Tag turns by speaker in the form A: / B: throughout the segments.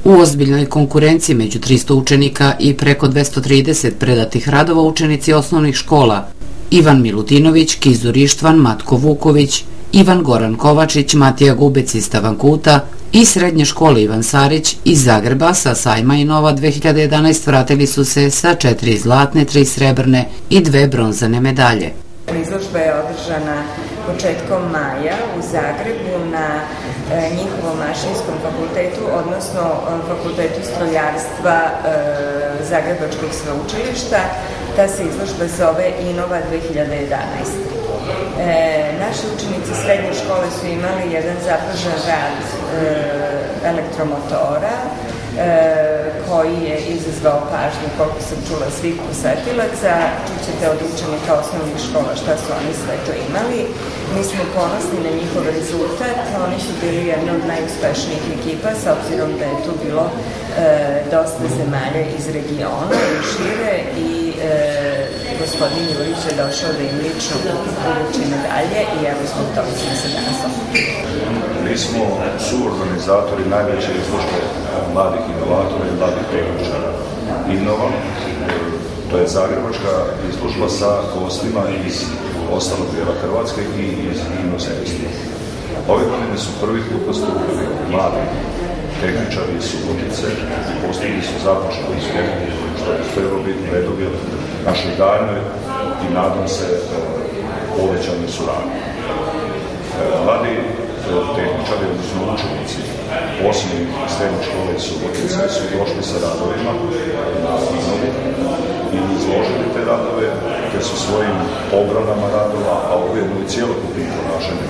A: U ozbiljnoj konkurenciji među 300 učenika i preko 230 predatih radova učenici osnovnih škola Ivan Milutinović, Kizur Ištvan, Matko Vuković, Ivan Goran Kovačić, Matija Gubec iz Tavankuta i srednje škole Ivan Sarić iz Zagreba sa sajma Innova 2011 vratili su se sa 4 zlatne, 3 srebrne i 2 bronzane medalje.
B: Izložba je održana početkom maja u Zagrebu na njihovom mašinskom fakultetu, odnosno fakultetu strojarstva Zagrebačkog sveučilišta. Ta se izložba zove Innova 2011. Naši učenici srednje škole su imali jedan zapažen rad elektromotora koji je izazvao pažnju, koliko sam čula, svih posetilaca. Čućete od učenika osnovnih škola šta su oni sve to imali. Mi smo ponosni na njihov rezultat. Oni su bili jedna od najuspešnijih ekipa, s obzirom da je tu bilo dosta zemalja iz regiona i šire, i gospodin Jurić je došao da im lično uruči medalje i evo zbog toga smo se danas ovdje.
C: Mi smo suorganizatori najveće izložbe mladih inovatora i mladih tehničara Innova. To je zagrebačka izložba sa gostima iz ostalog dijela Hrvatske i iz inozemstva. Ove godine su prvi put nastupili mladi tehničari iz Subotice i postigli su započeli uspjeh, što je trebalo biti preduvjet našoj daljnjoj i nadam se povećanoj suradnji. Mladi tehničari, odnosno učenici osnovne i srednje škole iz Subotice su došli sa radovima na Innovu i izložili te radove, te su svojim obranama radova, a ujedno i cjelokupnim ponašanjem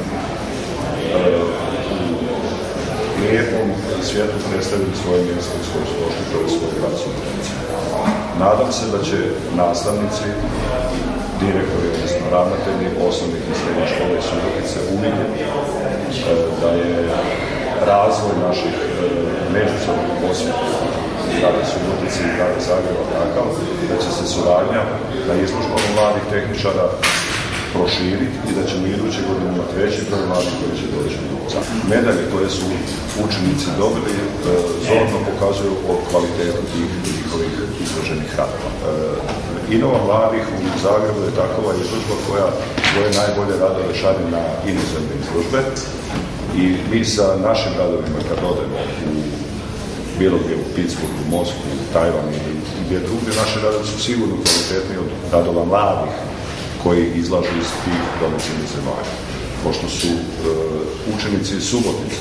C: u lijepom svijetu predstavili svoje mjesto iz koje su došli, to je svoj grad Subotica. Nadam se da će nastavnici i direktori, odnosno ravnatelji osnovnih i srednjih škola iz Subotice uvidjeti da je razvoj naših međusobnih posjeta grada Subotice i grada Zagreba takav da će se suradnja na izložbama mladih tehničara proširiti i da ćemo iduće godine imati veći broj mladih koji će doći do Zagreba. Medalje koje su učenici dobili zorno pokazuju o kvalitetu tih njihovih izloženih radova. Innova mladih u Zagrebu je takova izložba koja svoje najbolje radove šalje na inozemne izložbe i mi sa našim radovima kad odemo u bilo gdje u Pittsburghu, Moskvu, Tajvan ili gdje drugdje, naši radovi su sigurno kvalitetniji od radova mladih koji izlažu iz tih domicilnih zemalja. Pošto su učenici iz Subotice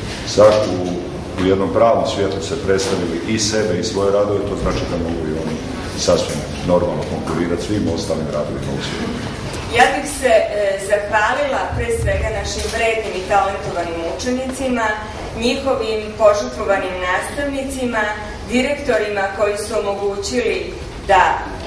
C: u jednom pravom svijetu se predstavili i sebe i svoje radove, to znači da mogu i oni sasvim normalno konkurirati svim ostalim radovima u svijetu.
B: Ja bih se zahvalila pre svega našim vrednim i talentovanim učenicima, njihovim požrtvovanim nastavnicima, direktorima koji su omogućili da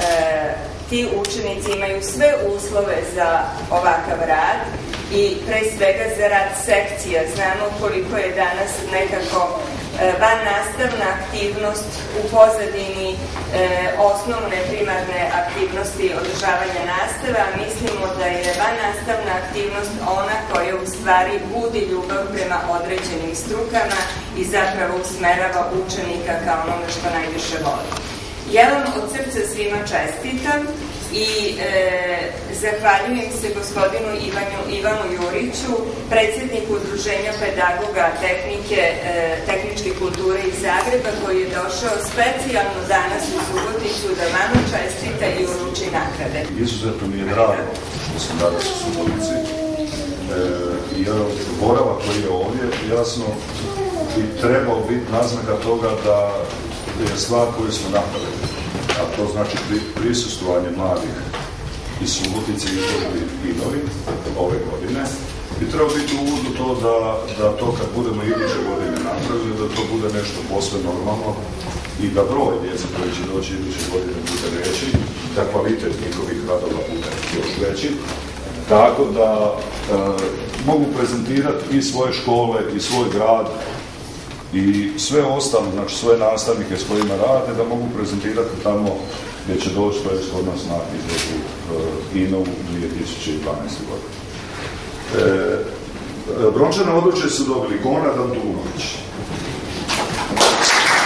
B: ti učenici imaju sve uslove za ovakav rad i pre svega za rad sekcija. Znamo koliko je danas nekako van nastavna aktivnost u pozadini osnovne primarne aktivnosti održavanja nastave, a mislimo da je van nastavna aktivnost ona koja u stvari budi ljubav prema određenim strukama i zapravo usmerava učenika kao onome što najviše voli. Ja vam od srca svima čestitam i zahvaljujem se gospodinu Ivanu Juriću, predsjedniku Udruženja pedagoga tehničke kulture iz Zagreba, koji je došao specijalno danas u Suboticu da vama čestita i uruči nagrade.
C: Izuzetno mi je drago što sam danas u Subotici, jer boravak koji je ovdje jasno bi trebao biti naznaka toga da je stvar koju smo napravili, a to znači prisustvovanje mladih iz Subotice i izložbi Innovi ove godine, bi trebao biti uvod u to da to kad budemo iduće godine napravili, da to bude nešto posve normalno i da broj djece koji će doći iduće godine bude veći, da kvalitet njihovih radova bude još veći, tako da mogu prezentirati i svoje škole i svoj grad i sve ostalo, znači sve nastavnike s kojima rade, da mogu prezentirati tamo gdje će doći, to je kod nas na izložbu Innovu 2012. godine. Brončane odličje su dobili Konrad Antunović.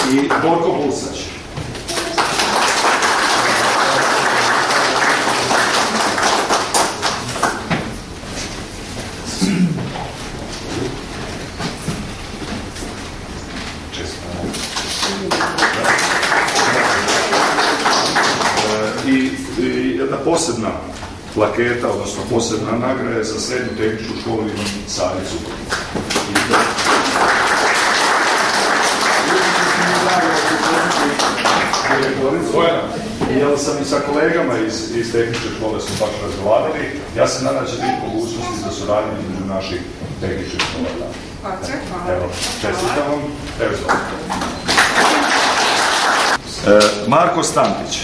C: I Borko Bulsać. I jedna posebna plaketa, odnosno posebna nagrada je za srednju tehničku školu Ivan Savicu. Jer sam i sa kolegama iz tehničke škole smo baš razgovarali. Ja se nadam da će biti mogućnosti za suradnju između naših tehničkih škola. Evo, čestitam vam. Evo izvolite. Marko Stantić.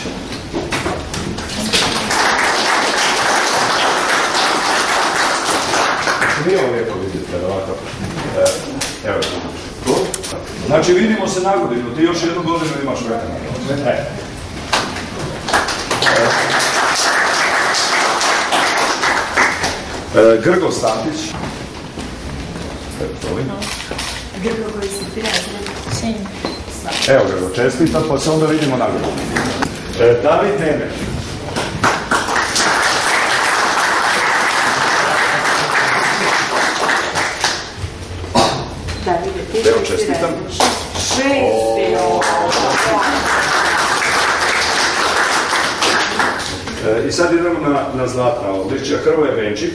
C: Nije ovo lijepo vidite, ovakav. Evo, tu. Znači, vidimo se na godinu, ti još jednu godinu imaš vremena. Grgo Stantić.
B: Grgo koji si prijatelj.
C: Evo Grgo, čestitam, pa se onda vidimo na godinu. David Nemer. Evo, čestitam. I sad idemo na zlatna odličja. Hrvoje Benčik.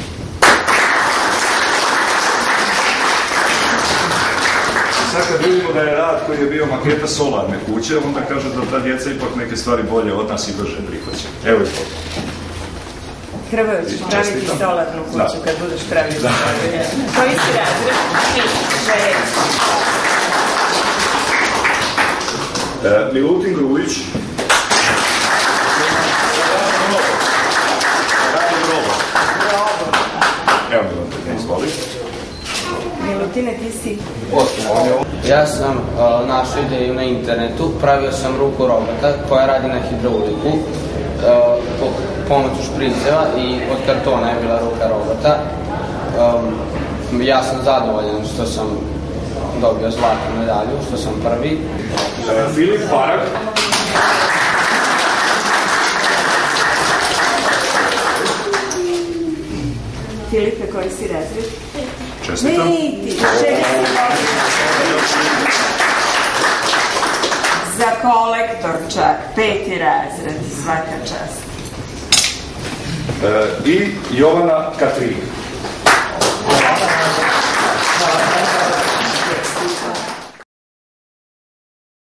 C: Sad kad vidimo da je rad koji je bio maketa solarne kuće, onda kaže da ta djeca ipak neke stvari bolje od nas i brže prihvaća. Evo je to.
B: Hrvoje ćeš praviti solarnu kuću kad budeš praviti solarnu. Koji si razred?
C: Milutin Grujić. Evo Milutin, ne izvoli.
B: Milutine, ti si?
D: Ja sam našao ideju na internetu, pravio sam ruku robota koja radi na hidrauliku pomoću špriceva i od kartona je bila ruka robota. Ja sam zadovoljan što sam dobio zlatnu medalju, što sam prvi.
C: Filip Parag.
B: Filipe, koji si razred?
C: Čestitam.
B: Za kolektor čak, 5. razred, svaka čast.
C: I Jovana Katrin.